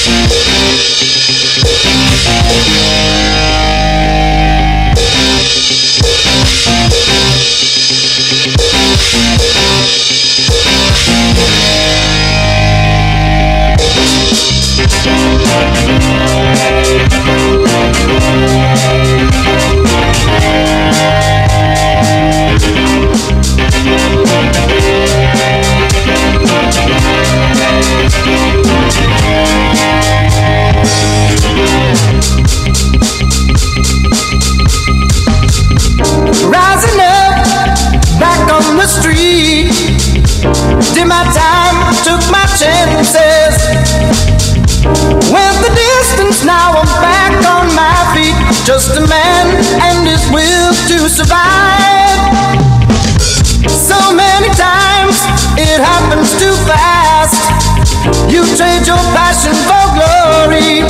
Did my time, took my chances. Went the distance, now I'm back on my feet. Just a man and his will to survive. So many times it happens too fast. You trade your passion for glory.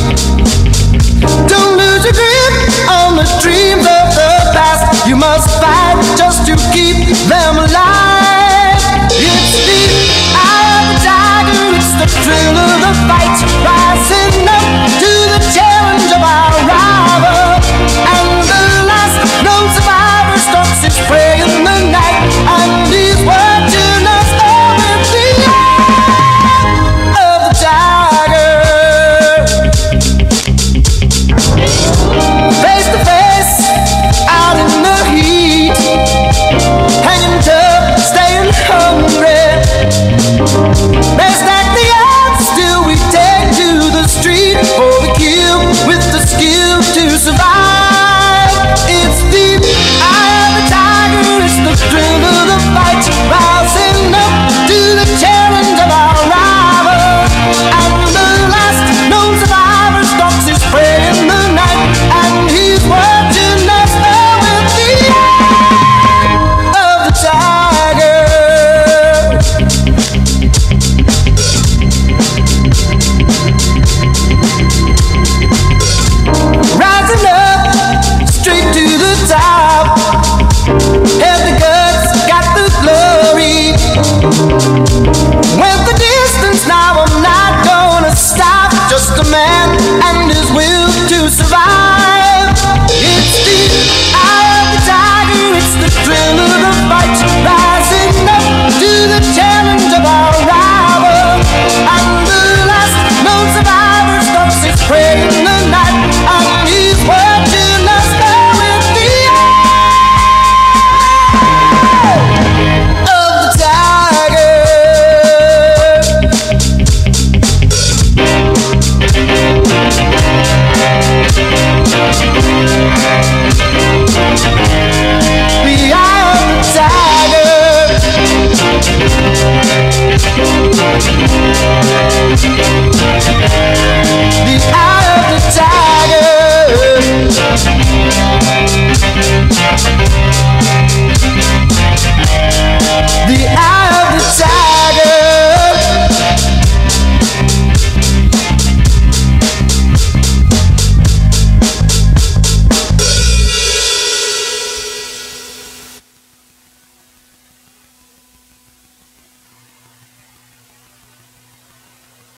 Don't lose your grip on the dreams of the past. You must fight just to keep them alive. It's the eye of the tiger, it's the thrill of the fight, rising up to the challenge of our rival. And the last known survivor stalks his prey in the night, and he's watching us all in the eye of the tiger. Face to face, out in the heat, hanging tough, staying hungry. They stack the odds, still we take to the street for the kill with the skill to survive. It's the eye of the tiger, it's the thrill of the fight, rising up to the challenge of our rival. And the last known survivor stalks his prey in the night, and he's watching us all with the eye of the tiger. Rising up, straight to the top. Have the guts, got the glory. Went the distance, now I'm not gonna stop. Just a man and his will to survive. It's the eye of the tiger, it's the thrill of the fight, rising up to the challenge of our rival. And the last known survivor stalks his prey.